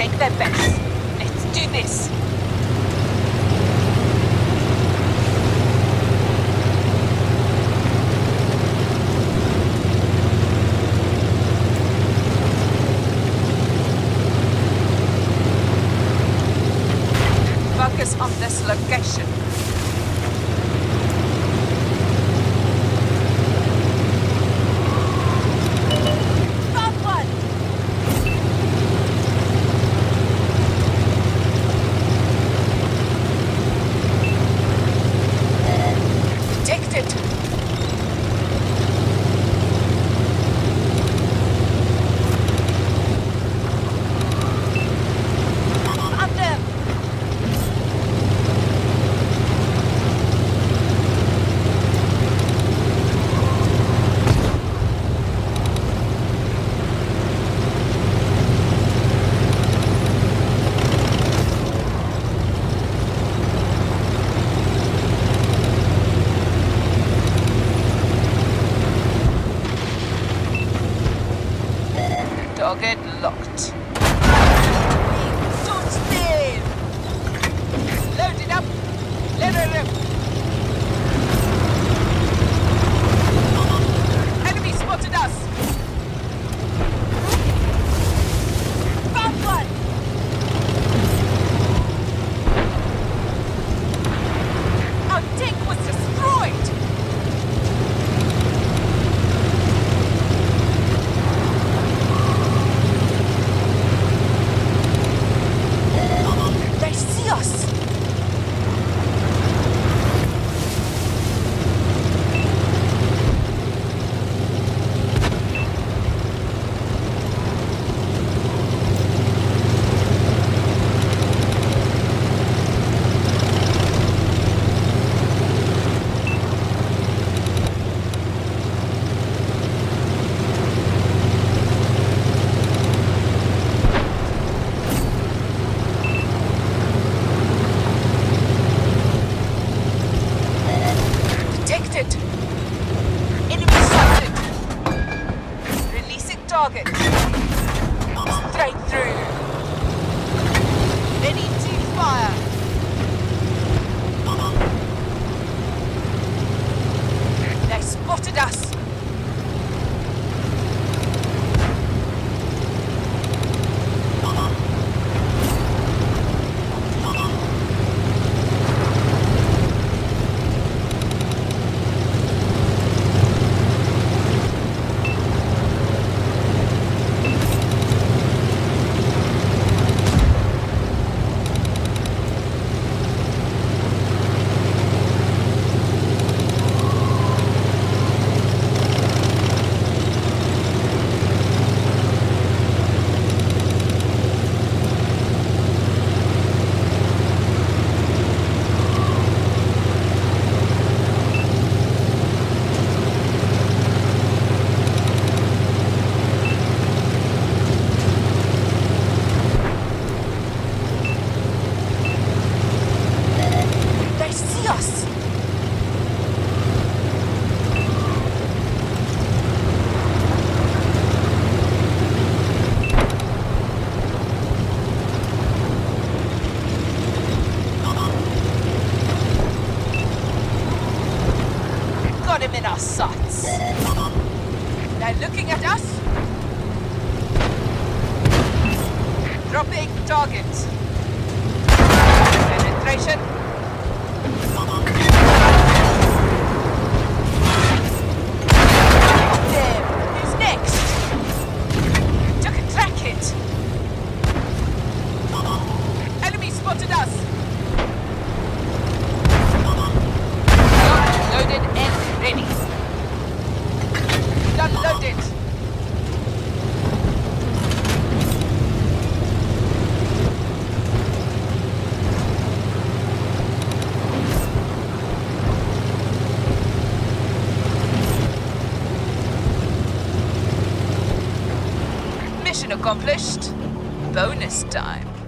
take their base. Let's do this. Focus on this location. Found one! Detected! Found them! Target locked. Don't stay! Load it up! Let her rip! Enemy spotted us! Found one! Our tank was destroyed! They see us! Detected! Enemy sighted! Releasing target! Straight through! Ready to fire! They spotted us! They see us! Got him in our sights! They're looking at us! Dropping target! Penetration! There! Who's next? Took a track hit! Enemy spotted us! Gun loaded and ready! Gun loaded! Mission accomplished. Bonus time.